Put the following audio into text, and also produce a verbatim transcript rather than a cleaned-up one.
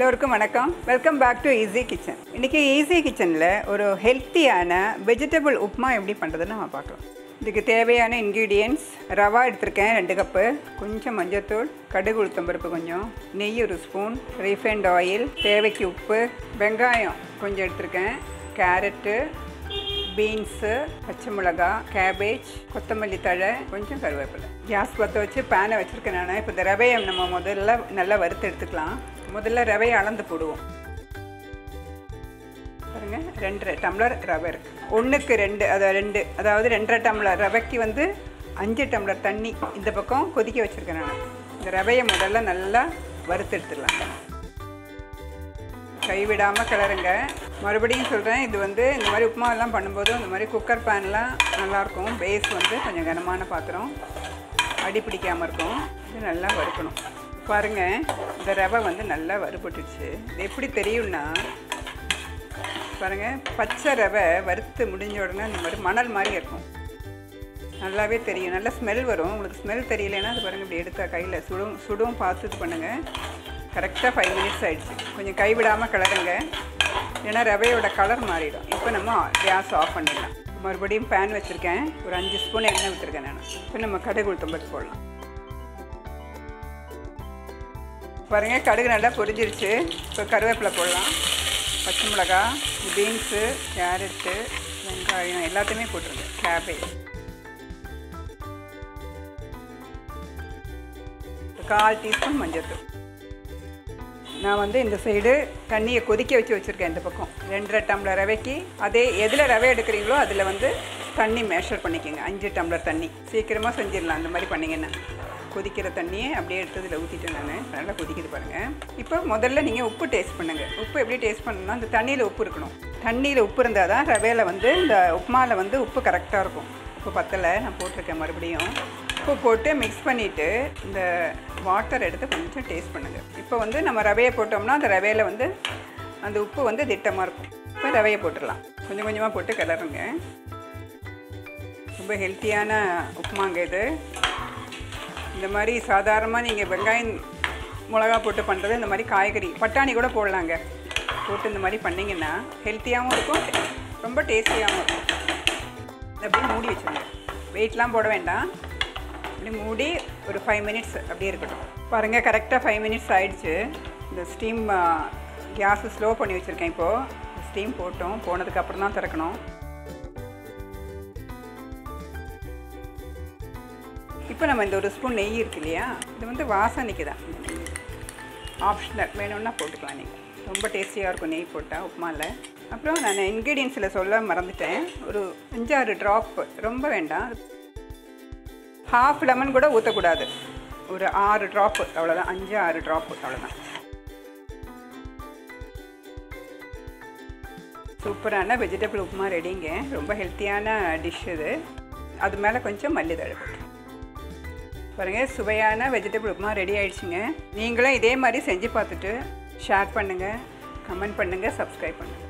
எல்லோருக்கும் வணக்கம். Welcome back to easy kitchen. இன்றைக்கி ஈஸி கிச்சனில் ஒரு ஹெல்த்தியான வெஜிடபிள் உப்புமா எப்படி பண்ணுறதுன்னு நம்ம பார்க்கலாம். இதுக்கு தேவையான இன்க்ரீடியன்ட்ஸ்: ரவா எடுத்திருக்கேன் ரெண்டு கப்பு, கொஞ்சம் மஞ்சள்தூள், கடுகு உளுத்தம்பருப்பு கொஞ்சம், நெய் ஒரு ஸ்பூன், ரீஃபைண்ட் ஆயில், தேவைக்கு உப்பு, வெங்காயம் கொஞ்சம் எடுத்திருக்கேன், கேரட்டு, பீன்ஸு, பச்சை மிளகா, கேபேஜ், கொத்தமல்லி தழை, கொஞ்சம் கருவேப்பிலை. கேஸ் பற்ற வச்சு பேனை வச்சுருக்கேன் நான். இப்போ இந்த ரவையை நம்ம முதல்ல நல்லா வறுத்து எடுத்துக்கலாம். முதல்ல ரவையை அளந்து போடுவோம். பாருங்கள், ரெண்டரை டம்ளர் ரவை இருக்குது. ஒன்றுக்கு ரெண்டு அதை ரெண்டு அதாவது ரெண்டரை டம்ளர் ரவைக்கு வந்து அஞ்சு டம்ளர் தண்ணி இந்த பக்கம் கொதிக்க வச்சுருக்கேன் நான். இந்த ரவையை முதல்ல நல்லா வறுத்து எடுத்துடலாம். கைவிடாமல் கிளறுங்க. மறுபடியும் சொல்கிறேன், இது வந்து இந்த மாதிரி உப்புமாவெல்லாம் பண்ணும்போது இந்த மாதிரி குக்கர் பேன்லாம் நல்லாயிருக்கும். பேஸ் வந்து கொஞ்சம் கனமான பாத்திரம், அடி பிடிக்காமல் இருக்கும். இது நல்லா வறுக்கணும். பாருங்கள், இந்த ரவை வந்து நல்லா வறுபட்டுச்சு. இது எப்படி தெரியும்னா, பாருங்கள், பச்சை ரவை வறுத்து முடிஞ்ச உடனே இந்த மாதிரி மணல் மாதிரி இருக்கும். நல்லாவே தெரியும். நல்லா ஸ்மெல் வரும். உங்களுக்கு ஸ்மெல் தெரியலைன்னா அது பாருங்கள், இப்படி எடுத்தால் கையில் சுடும் சுடும் பார்த்து இது பண்ணுங்கள். கரெக்டாக ஃபைவ் மினிட்ஸ் ஆகிடுச்சு. கொஞ்சம் கைவிடாமல் கிளறுங்க, ஏன்னா ரவையோட கலர் மாறிடும். இப்போ நம்ம கேஸ் ஆஃப் பண்ணிடலாம். மறுபடியும் பேன் வச்சுருக்கேன், ஒரு அஞ்சு ஸ்பூன் எண்ணெய் விட்டுருக்கேன் நான். இப்போ நம்ம கடுகு உளுத்தம்பருப்பு போடலாம். பாருங்கள், கடுகு நல்லா பொரிஞ்சிருச்சு. இப்போ கருவேப்பிலை போடலாம், பச்சை மிளகா, பீன்ஸு, கேரட்டு, வெங்காயம் எல்லாத்தையுமே போட்டுருங்க, கேபேஜ், கால் டீஸ்பூன் மஞ்சள்தூள். நான் வந்து இந்த சைடு தண்ணியை கொதிக்க வச்சு வச்சுருக்கேன். இந்த பக்கம் ரெண்டரை டம்ளர் ரவைக்கு அதே எதில் ரவை எடுக்கிறீங்களோ அதில் வந்து தண்ணி மேஷர் பண்ணிக்கோங்க. அஞ்சு டம்ளர் தண்ணி சீக்கிரமாக செஞ்சிடலாம். அந்த மாதிரி பண்ணிங்கன்னா கொதிக்கிற தண்ணியை அப்படியே எடுத்து இதில் ஊற்றிட்டேன் நான். நல்லா கொதிக்கிது பாருங்கள். இப்போ முதல்ல நீங்கள் உப்பு டேஸ்ட் பண்ணுங்கள். உப்பு எப்படி டேஸ்ட் பண்ணணும்னா, இந்த தண்ணியில் உப்பு இருக்கணும். தண்ணியில் உப்பு இருந்தால் தான் ரவையில் வந்து இந்த உப்புமாவில் வந்து உப்பு கரெக்டாக இருக்கும். உப்பு பத்தலை, நான் போட்டிருக்கேன். மறுபடியும் உப்பு போட்டு மிக்ஸ் பண்ணிவிட்டு இந்த வாட்டர் எடுத்து கொஞ்சம் டேஸ்ட் பண்ணுங்கள். இப்போ வந்து நம்ம ரவையை போட்டோம்னா அந்த ரவையில் வந்து அந்த உப்பு வந்து திட்டமாக இருக்கும். இப்போ ரவையை போட்டுடலாம். கொஞ்சம் கொஞ்சமாக போட்டு கிளறுங்க. ரொம்ப ஹெல்த்தியான உப்புமாங்க இது. இந்த மாதிரி சாதாரணமாக நீங்கள் வெங்காயம் மிளகா போட்டு பண்ணுறது, இந்த மாதிரி காய்கறி பட்டாணி கூட போடலாங்க. போட்டு இந்த மாதிரி பண்ணிங்கன்னா ஹெல்த்தியாகவும் இருக்கும், ரொம்ப டேஸ்டியாகவும் இருக்கும். அப்படியே மூடி வச்சுருங்க. வெயிட்லாம் போட வேண்டாம். அப்படி மூடி ஒரு ஃபைவ் மினிட்ஸ் அப்படியே இருக்கட்டும். பாருங்கள், கரெக்டாக ஃபைவ் மினிட்ஸ் ஆகிடுச்சு. இந்த ஸ்டீம் கேஸு ஸ்லோ பண்ணி வச்சுருக்கேன். இப்போது ஸ்டீம் போட்டோம், போனதுக்கப்புறம் தான் திறக்கணும். இப்போ நம்ம இந்த ஒரு ஸ்பூன் நெய் இருக்கு இல்லையா, இது வந்து வாசனைக்கு தான், ஆப்ஷனல், வேணும்னா போட்டுக்கலாம் நீங்கள். ரொம்ப டேஸ்டியாக இருக்கும் நெய் போட்டால் உப்புமாவில். அப்புறம் நான் இன்க்ரீடியன்ஸில் சொல்ல மறந்துட்டேன். ஒரு அஞ்சாறு ட்ராப், ரொம்ப வேண்டாம், ஹாஃப் லெமன் கூட ஊற்றக்கூடாது. ஒரு ஆறு ட்ராப்பு அவ்வளோதான், அஞ்சு ஆறு ட்ராப்பு அவ்வளோதான். சூப்பரான வெஜிடபிள் உப்புமா ரெடிங்க. ரொம்ப ஹெல்த்தியான டிஷ் இது. அது மேலே கொஞ்சம் மல்லித்தழை போட்டு பாருங்கள், சுவையான வெஜிடபிள் உப்புமா ரெடி ஆகிடுச்சுங்க. நீங்களும் இதே மாதிரி செஞ்சு பார்த்துட்டு ஷேர் பண்ணுங்கள், கமெண்ட் பண்ணுங்கள், சப்ஸ்கிரைப் பண்ணுங்கள்.